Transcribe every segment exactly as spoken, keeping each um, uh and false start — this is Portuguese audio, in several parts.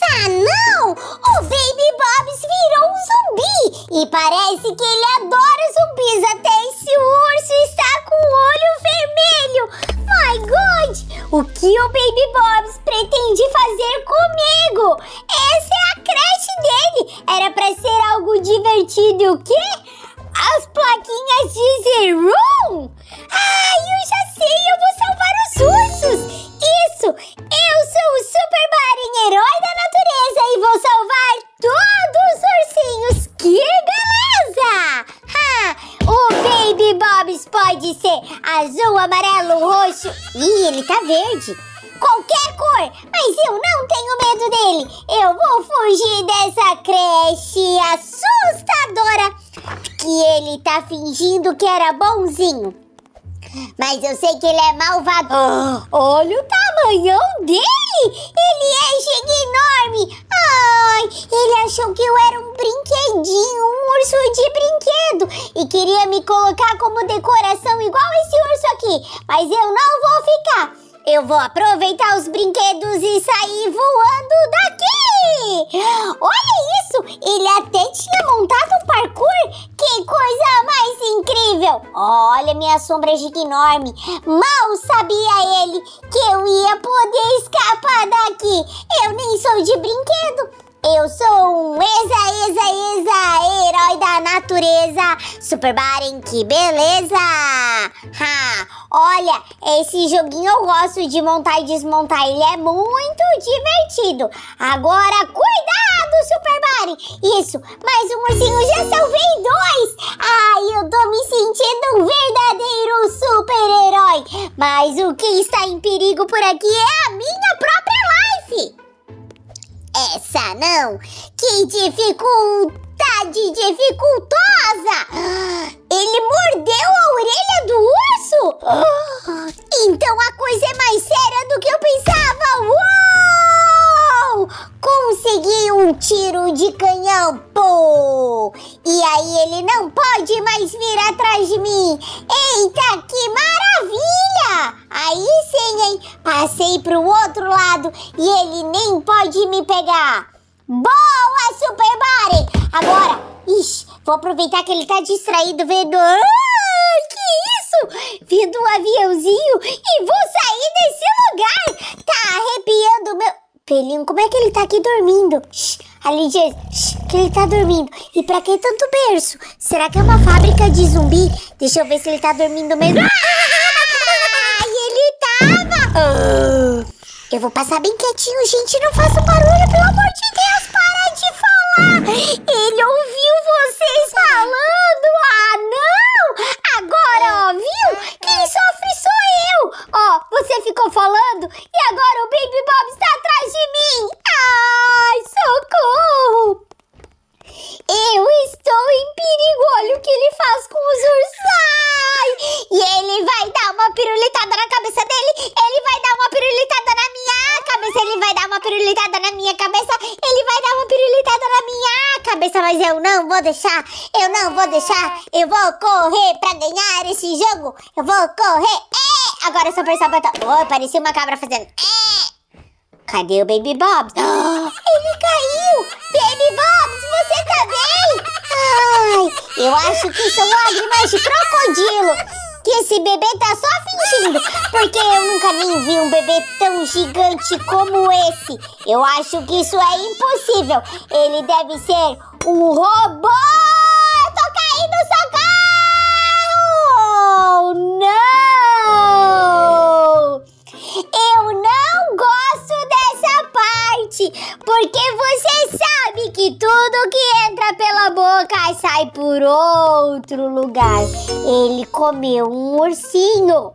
Ah, não! O Baby Bobs virou um zumbi! E parece que ele adora zumbis, até esse urso está com o olho vermelho! My God! O que o Baby Bobs pretende fazer comigo? Essa é a creche dele! Era pra ser algo divertido e o quê? As plaquinhas dizem room! Ah, eu já sei, eu vou salvar os ursos! Isso! Eu sou o Super Marinho, herói da natureza, e vou salvar todos os ursinhos! Que beleza! Ha! O Baby Bobs pode ser azul, amarelo, roxo... Ih, ele tá verde! Qualquer cor, mas eu não tenho medo dele. Eu vou fugir dessa creche assustadora, que ele tá fingindo que era bonzinho. Mas eu sei que ele é malvado. Oh, olha o tamanhão dele. Ele é enorme. Ai, ele achou que eu era um brinquedinho, um urso de brinquedo, e queria me colocar como decoração igual esse urso aqui. Mas eu não vou ficar. Eu vou aproveitar os brinquedos e sair voando daqui! Olha isso! Ele até tinha montado um parkour! Que coisa mais incrível! Olha minha sombra enorme! Mal sabia ele que eu ia poder escapar daqui! Eu nem sou de brinquedo! Eu sou um exa, exa, exa, herói da natureza, Super Marinho, que beleza! Ha, olha, esse joguinho eu gosto de montar e desmontar, ele é muito divertido. Agora, cuidado, Super Marinho! Isso, mais um ursinho, já salvei dois! Ai, eu tô me sentindo um verdadeiro super-herói. Mas o que está em perigo por aqui é a minha própria life! Essa não! Que dificuldade dificultosa! Ele mordeu a orelha do urso? Então a coisa é mais séria do que eu pensava! Uou! Consegui um tiro de canhão! Pô! E aí ele não pode mais vir atrás de mim! Eita, que maravilha! Aí sim, hein? Passei pro outro lado e ele nem pode me pegar. Boa, Super Marinho! Agora, ixi, vou aproveitar que ele tá distraído vendo... Ah, que isso? Vendo um aviãozinho e vou sair desse lugar. Tá arrepiando meu... Pelinho, como é que ele tá aqui dormindo? Shhh, ali diz shhh, que ele tá dormindo. E pra que tanto berço? Será que é uma fábrica de zumbi? Deixa eu ver se ele tá dormindo mesmo. Ah, ele tava... Ah, eu vou passar bem quietinho, gente. Não faça barulho, pelo amor de Deus. Para de falar. Ele ouviu vocês falando. Ah, não. Agora, ó, viu? Quem sofre sou eu. Ó, você ficou falando e agora o Baby Bob está atrás de mim. Ai, socorro. Eu estou em perigo. Olha o que ele faz com os ursos. Ai, e ele vai dar uma pirulitada na cabeça dele. Ele vai dar uma pirulitada na minha cabeça. Ele vai dar uma pirulitada na minha cabeça. Ele vai dar uma pirulitada na minha cabeça. Mas eu não vou deixar. Eu não vou deixar. Eu vou correr pra ganhar esse jogo. Eu vou correr. É! Agora eu só apertar o botão. Oh, parecia uma cabra fazendo. É! Cadê o Baby Bobs? Oh, ele caiu! Baby Bobs, você tá bem? Ai, eu acho que são lágrimas de crocodilo. Que esse bebê tá só fingindo. Porque eu nunca nem vi um bebê tão gigante como esse. Eu acho que isso é impossível. Ele deve ser um robô. Eu tô caindo, socorro! Não! Eu não gosto dessa parte, porque você sabe que tudo que entra pela boca sai por outro lugar. Ele comeu um ursinho.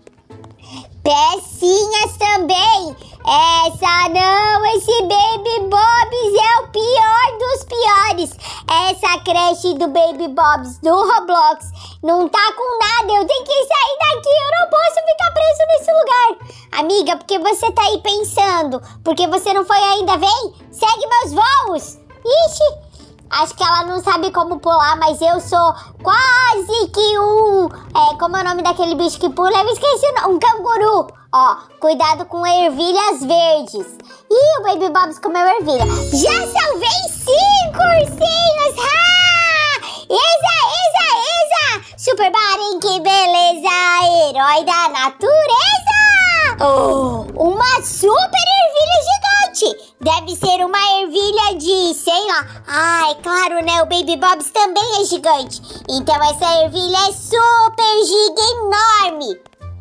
Pecinhas também. Essa não, esse Baby Bobs é o pior dos piores. Essa creche do Baby Bobs do Roblox não tá com nada. Eu tenho que sair daqui, eu não posso ficar preso nesse lugar. Amiga, porque você tá aí pensando? Porque você não foi ainda, vem? Segue meus voos. Ixi, acho que ela não sabe como pular, mas eu sou quase que um... É, como é o nome daquele bicho que pula? Eu esqueci o nome. Um canguru. Ó, cuidado com ervilhas verdes. Ih, o Baby Bobs comeu ervilha. Já salvei cinco ursinhos! Ha! Isa, Isa, Isa! Super Baren, que beleza! Herói da natureza! Oh, uma super ervilha gigante! Deve ser uma ervilha de, sei lá. Ah, é claro, né? O Baby Bobs também é gigante. Então essa ervilha é super giga enorme.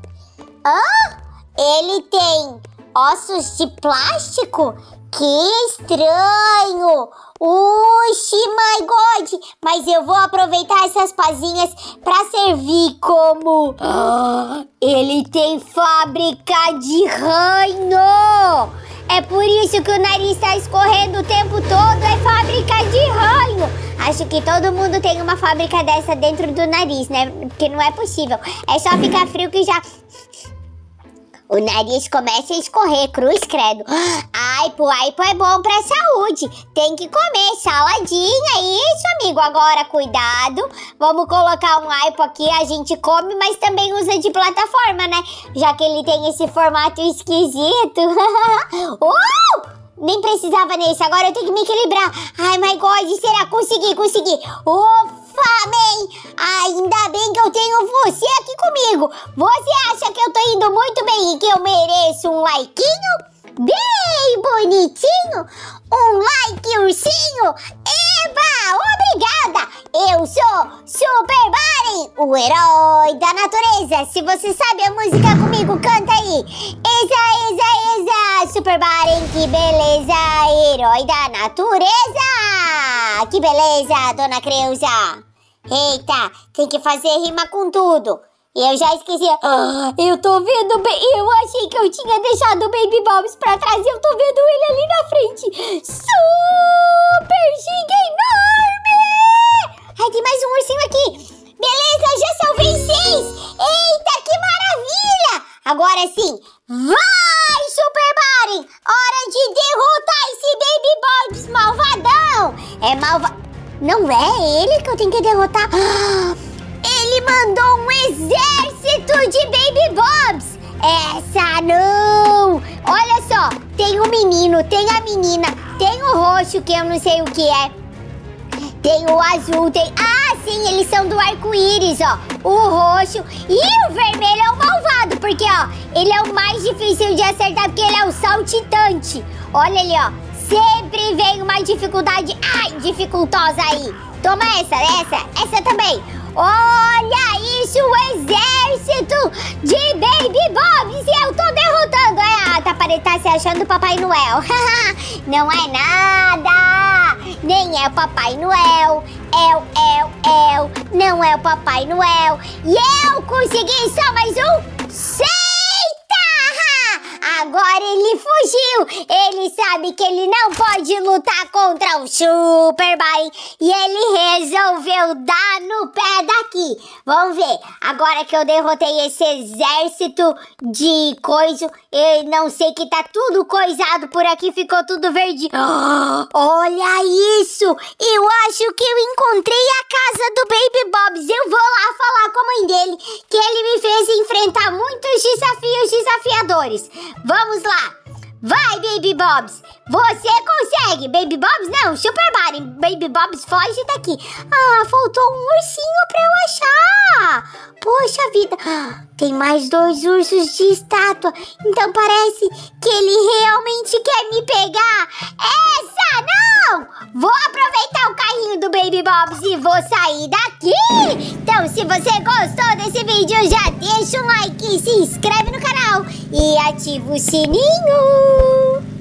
Hã? Ele tem ossos de plástico? Que estranho! Uxi, my God! Mas eu vou aproveitar essas pazinhas pra servir como... Ah, ele tem fábrica de ranho! É por isso que o nariz tá escorrendo o tempo todo, é fábrica de ranho! Acho que todo mundo tem uma fábrica dessa dentro do nariz, né? Porque não é possível. É só ficar frio que já... O nariz começa a escorrer, cruz credo. Aipo, aipo é bom pra saúde. Tem que comer saladinha, isso, amigo. Agora, cuidado. Vamos colocar um aipo aqui, a gente come, mas também usa de plataforma, né? Já que ele tem esse formato esquisito. uh! Nem precisava nesse, agora eu tenho que me equilibrar. Ai, my God, será? Consegui, consegui. Ufa! Amém! Ainda bem que eu tenho você aqui comigo. Você acha que eu tô indo muito bem e que eu mereço um likeinho? Bem bonitinho? Um like, ursinho? Eba! Obrigada! Eu sou Super Baren, o herói da natureza. Se você sabe a música comigo, canta aí. Exa, exa, exa, Super Baren, que beleza! Herói da natureza! Que beleza, dona Creuza! Eita, tem que fazer rima com tudo. Eu já esqueci. Ah, eu tô vendo bem. Eu achei que eu tinha deixado o Baby Bobs pra trás e eu tô vendo ele ali na frente. Super giga enorme! Ai, tem mais um ursinho aqui. Beleza, já salvei seis. Eita, que maravilha! Agora sim, vai, Super Baren! Hora de derrotar esse Baby Bobs malvadão! É malva... Não é ele que eu tenho que derrotar? Ele mandou um exército de Baby Bobs! Essa não! Olha só, tem o menino, tem a menina, tem o roxo, que eu não sei o que é. Tem o azul, tem... Ah, sim, eles são do arco-íris, ó. O roxo e o vermelho é o malvado, porque, ó, ele é o mais difícil de acertar, porque ele é o saltitante. Olha ali, ó. Sempre vem uma dificuldade, ai, dificultosa aí. Toma essa, essa, essa também. Olha isso, o exército de Baby Bobs e eu tô derrotando. É, tá, tá se achando o Papai Noel. Não é nada. Nem é o Papai Noel. É o, é o, é o. Não é o Papai Noel. E eu consegui só mais um. Seis! Agora ele fugiu, ele sabe que ele não pode lutar contra o Super Baren e ele resolveu dar no pé daqui. Vamos ver, agora que eu derrotei esse exército de coisa, eu não sei que tá tudo coisado por aqui, ficou tudo verde. Oh, olha isso, eu acho que eu encontrei a casa do Baby Bobs. Eu vou lá falar com a mãe dele que ele me fez enfrentar muitos desafios desafiadores. Vamos lá! Vai, Baby Bobs! Você consegue! Baby Bobs não, Super Baren. Baby Bobs, foge daqui. Ah, faltou um ursinho pra eu achar. Poxa vida. Tem mais dois ursos de estátua. Então parece que ele realmente quer me pegar. Essa não! Vou aproveitar o carrinho do Baby Bobs e vou sair daqui. Então, se você gostou desse vídeo, já deixa um like, se inscreve no canal e ativa o sininho.